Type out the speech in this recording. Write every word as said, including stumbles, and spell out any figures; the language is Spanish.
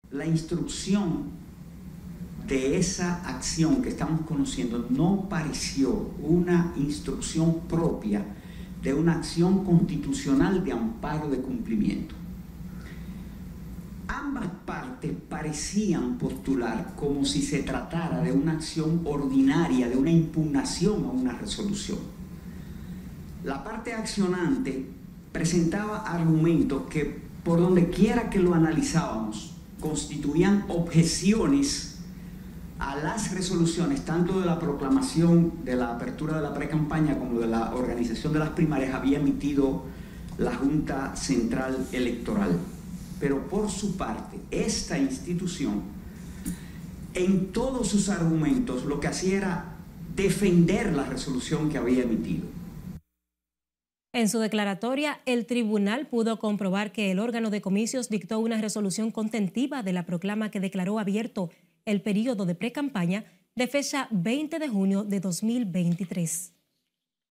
La instrucción de esa acción que estamos conociendo no pareció una instrucción propia de una acción constitucional de amparo de cumplimiento. Ambas partes parecían postular como si se tratara de una acción ordinaria, de una impugnación a una resolución. La parte accionante presentaba argumentos que, por donde quiera que lo analizábamos, constituían objeciones a las resoluciones, tanto de la proclamación de la apertura de la precampaña como de la organización de las primarias, había emitido la Junta Central Electoral. Pero por su parte, esta institución, en todos sus argumentos, lo que hacía era defender la resolución que había emitido. En su declaratoria, el tribunal pudo comprobar que el órgano de comicios dictó una resolución contentiva de la proclama que declaró abierto el periodo de precampaña de fecha veinte de junio de dos mil veintitrés.